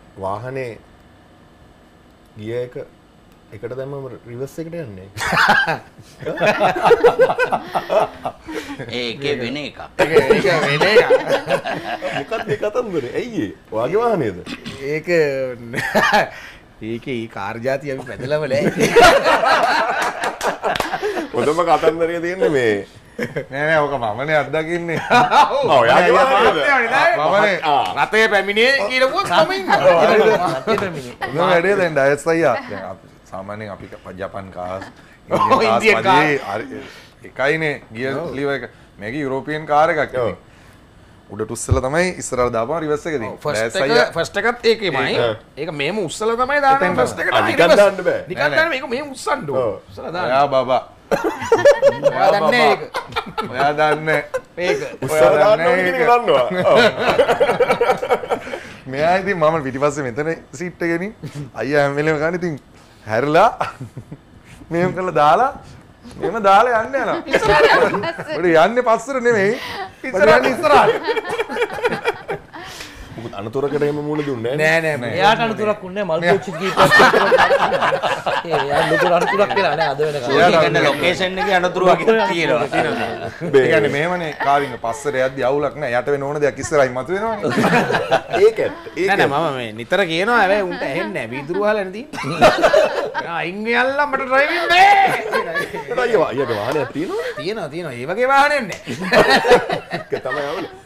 වාහනේ ගිය එකට දැම්මම රිවර්ස් එකට යන්නේ. ඒකේ වෙන එකක්. ඒක වෙන එකක්. මොකක්ද ඒ කතන්දරේ? ඇයි ඒ? වාගේ වාහනේද? ඒකේ ඊ කාර් જાති අපි පැදලම නෑ. පොදම කතන්දරේ තියෙන්නේ මේ නෑ ඕක මමනේ අත්දකින්නේ. ඔව් යාගේ වාහනේද? මමනේ රතේ පැමිණේ කියලකුවත් මම ඉන්නවා. රතේ පැමිණේ. මොන වැඩේ දැන් ඩයස් අයියා. දැන් අපි සාමාන්‍යයෙන් අපි ජපන් කාස් ඉන්දියන් කාර් එකයිනේ ගියර් ලිවර් එක. මේක යුරෝපියන් කාර් එකක් ඉතින්. උඩට උස්සලා තමයි ඉස්සරහට දාපුවා රිවර්ස් එක දෙන්නේ. ෆස්ට් එකත් ඒකෙමයි. ඒක මෙහෙම උස්සලා තමයි දාන්නේ ෆස්ට් එකට. නිකන් දාන්න බෑ. නිකන් දාන්න මේක මෙහෙම උස්සන්න ඕන. උස්සලා දාන්න. ඔයා බබා. ඔයා දන්නේ ඒක. ඔයා දන්නේ. ඒක. උස්සලා දාන්න ඕනේ කියන එක දන්නවා. මෙයා ඉතින් මම පිටිපස්සේ මෙතන සීට් එකේ ඉතින් අයියා හැම වෙලේම ගන්න ඉතින් හැරලා මෙහෙම කරලා දාලා මෙහෙම දාලා යන්න යනවා. ඉස්සරහට. යන්නේ පස්සට නෙමෙයි. ඉස්සරහට ඉස්සරහට. මොකද අනතුරකට එහෙම මුණ දුන්නේ නෑ එයාට අනුතුරක් උන්නේ මල් පෝච්චි කීපයක්. එයා ලොකු අනුතුරක් කියලා නෑ අද වෙනකන්. ඒකන ලොකේෂන් එකේ අනතුරු වගේ තියෙනවා. ඒ කියන්නේ මෙහෙමනේ කාරින් පස්සට යද්දි අවුලක් නෑ. යට වෙන ඕන දෙයක් ඉස්සරහින් මතු වෙනවනේ. ඒකත් නෑ මම මේ නිතර කියනවා හැබැයි උන්ට ඇහෙන්නේ නෑ වීදුරු වහලා නේ තියෙන්නේ. අයින් යල්ලා මට ඩ්‍රයිවිං බෑ. අයියා වාහනයක් තියෙනවද? තියෙනවා ඒ වගේ වාහනයක් නෑ. ඒක තමයි අවුල.